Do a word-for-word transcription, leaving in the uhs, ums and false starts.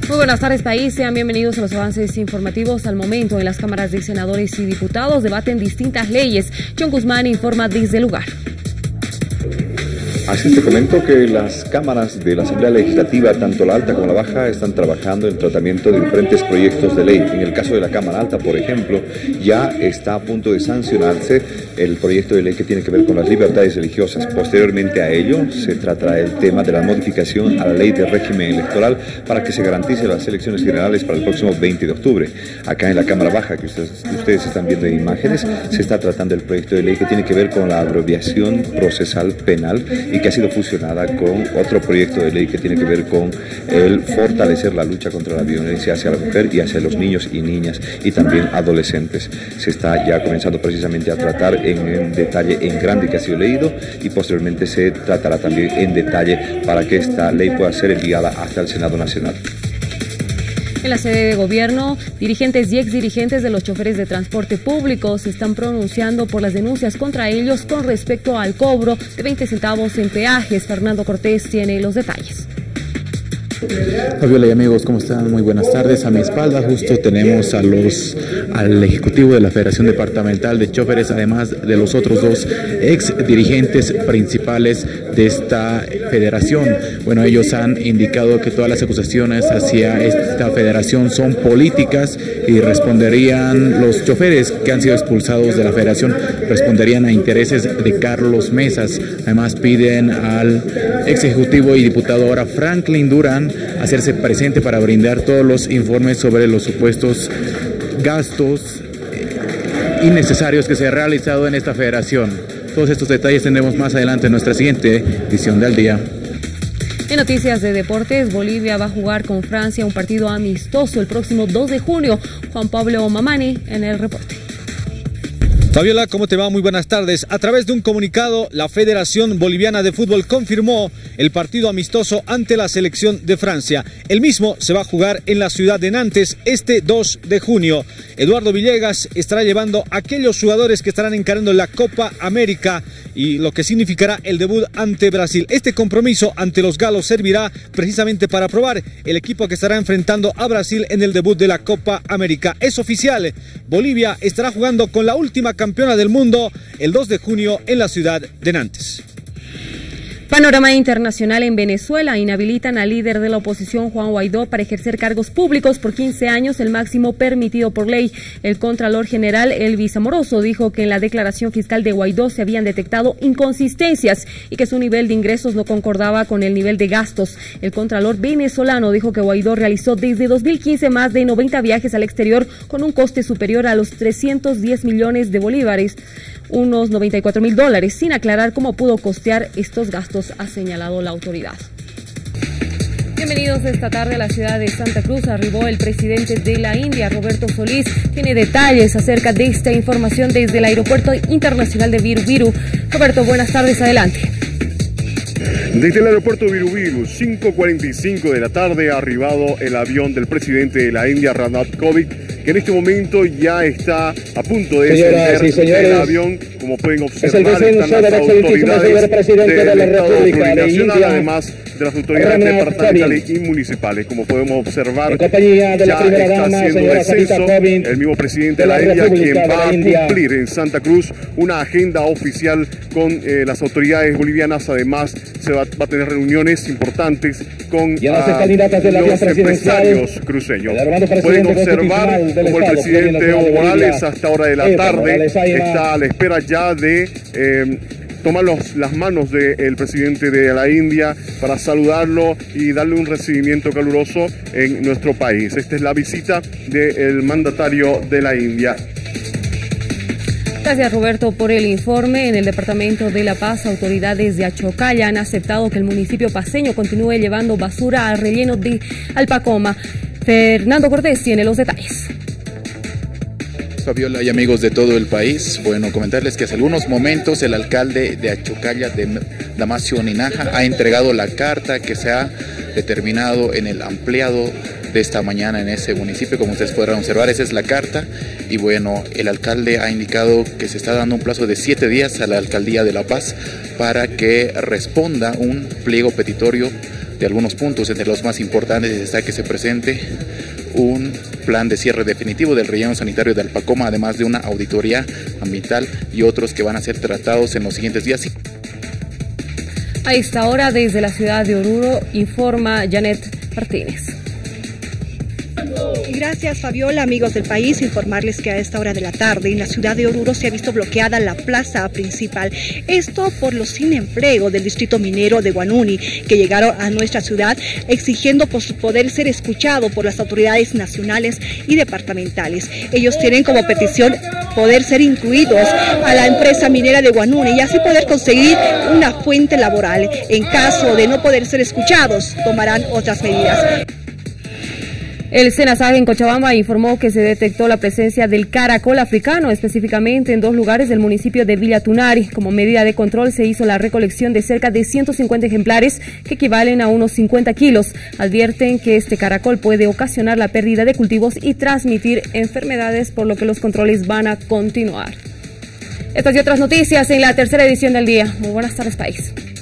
Muy buenas tardes, país. Sean bienvenidos a los avances informativos al momento. En las cámaras de senadores y diputados debaten distintas leyes. John Guzmán informa desde el lugar. Así te comento que las cámaras de la Asamblea Legislativa, tanto la alta como la baja, están trabajando en el tratamiento de diferentes proyectos de ley. En el caso de la Cámara Alta, por ejemplo, ya está a punto de sancionarse el proyecto de ley que tiene que ver con las libertades religiosas. Posteriormente a ello, se tratará el tema de la modificación a la ley de régimen electoral para que se garantice las elecciones generales para el próximo veinte de octubre. Acá en la Cámara Baja, que ustedes, ustedes están viendo en imágenes, se está tratando el proyecto de ley que tiene que ver con la abreviación procesal penal y que ha sido fusionada con otro proyecto de ley que tiene que ver con el fortalecer la lucha contra la violencia hacia la mujer y hacia los niños y niñas y también adolescentes. Se está ya comenzando precisamente a tratar en, en detalle en grande que ha sido leído y posteriormente se tratará también en detalle para que esta ley pueda ser enviada hasta el Senado Nacional. En la sede de gobierno, dirigentes y exdirigentes de los choferes de transporte público se están pronunciando por las denuncias contra ellos con respecto al cobro de veinte centavos en peajes. Fernando Cortés tiene los detalles. Fabiola y amigos, ¿cómo están? Muy buenas tardes. A mi espalda justo tenemos a los, al ejecutivo de la Federación Departamental de Choferes, además de los otros dos ex dirigentes principales de esta federación. Bueno, ellos han indicado que todas las acusaciones hacia esta federación son políticas y responderían, los choferes que han sido expulsados de la federación responderían a intereses de Carlos Mesas. Además piden al ex ejecutivo y diputado ahora Franklin Durán hacerse presente para brindar todos los informes sobre los supuestos gastos innecesarios que se han realizado en esta federación. Todos estos detalles tendremos más adelante en nuestra siguiente edición del día. En noticias de deportes, Bolivia va a jugar con Francia un partido amistoso el próximo dos de junio. Juan Pablo Mamani en el reporte. Fabiola, ¿cómo te va? Muy buenas tardes. A través de un comunicado, la Federación Boliviana de Fútbol confirmó el partido amistoso ante la selección de Francia. El mismo se va a jugar en la ciudad de Nantes este dos de junio. Eduardo Villegas estará llevando a aquellos jugadores que estarán encarando la Copa América y lo que significará el debut ante Brasil. Este compromiso ante los galos servirá precisamente para probar el equipo que estará enfrentando a Brasil en el debut de la Copa América. Es oficial, Bolivia estará jugando con la última campeona del mundo el dos de junio en la ciudad de Nantes. Panorama internacional en Venezuela. Inhabilitan al líder de la oposición, Juan Guaidó, para ejercer cargos públicos por quince años, el máximo permitido por ley. El Contralor General Elvis Amoroso dijo que en la declaración fiscal de Guaidó se habían detectado inconsistencias y que su nivel de ingresos no concordaba con el nivel de gastos. El Contralor venezolano dijo que Guaidó realizó desde dos mil quince más de noventa viajes al exterior con un coste superior a los trescientos diez millones de bolívares, unos noventa y cuatro mil dólares, sin aclarar cómo pudo costear estos gastos, ha señalado la autoridad. Bienvenidos esta tarde a la ciudad de Santa Cruz. Arribó el presidente de la India, Roberto Solís. Tiene detalles acerca de esta información desde el Aeropuerto Internacional de Viru Viru. Roberto, buenas tardes, adelante. Desde el aeropuerto Viru Viru, cinco cuarenta y cinco de la tarde, ha arribado el avión del presidente de la India, Ramnath Kovind, que en este momento ya está a punto de descender el avión. Como pueden observar, están las autoridades del Estado plurinacional, además de las autoridades departamentales y municipales. Como podemos observar, ya está haciendo descenso el mismo presidente de la India, quien va a cumplir en Santa Cruz una agenda oficial con eh, las autoridades bolivianas. Además, se va, va a tener reuniones importantes con uh, los empresarios cruceños. Pueden observar como el presidente Evo Morales a esta hora de la tarde está a la espera ya de eh, tomar los, las manos del presidente de la India para saludarlo y darle un recibimiento caluroso en nuestro país. Esta es la visita del mandatario de la India. Gracias, Roberto, por el informe. En el Departamento de La Paz, autoridades de Achocalla han aceptado que el municipio paceño continúe llevando basura al relleno de Alpacoma. Fernando Cortés tiene los detalles. Fabiola y amigos de todo el país, bueno, comentarles que hace algunos momentos el alcalde de Achocalla, de Damasio Ninaja, ha entregado la carta que se ha determinado en el ampliado de esta mañana en ese municipio. Como ustedes podrán observar, esa es la carta, y bueno, el alcalde ha indicado que se está dando un plazo de siete días a la alcaldía de La Paz para que responda un pliego petitorio de algunos puntos. Entre los más importantes está que se presente un plan de cierre definitivo del relleno sanitario de Alpacoma, además de una auditoría ambiental y otros que van a ser tratados en los siguientes días. A esta hora, desde la ciudad de Oruro, informa Janet Martínez. Gracias, Fabiola. Amigos del país, informarles que a esta hora de la tarde en la ciudad de Oruro se ha visto bloqueada la plaza principal. Esto por los sin empleo del distrito minero de Guanuni, que llegaron a nuestra ciudad exigiendo por poder ser escuchado por las autoridades nacionales y departamentales. Ellos tienen como petición poder ser incluidos a la empresa minera de Guanuni y así poder conseguir una fuente laboral. En caso de no poder ser escuchados, tomarán otras medidas. El SENASAG en Cochabamba informó que se detectó la presencia del caracol africano, específicamente en dos lugares del municipio de Villa Tunari. Como medida de control se hizo la recolección de cerca de ciento cincuenta ejemplares, que equivalen a unos cincuenta kilos. Advierten que este caracol puede ocasionar la pérdida de cultivos y transmitir enfermedades, por lo que los controles van a continuar. Estas y otras noticias en la tercera edición del día. Muy buenas tardes, país.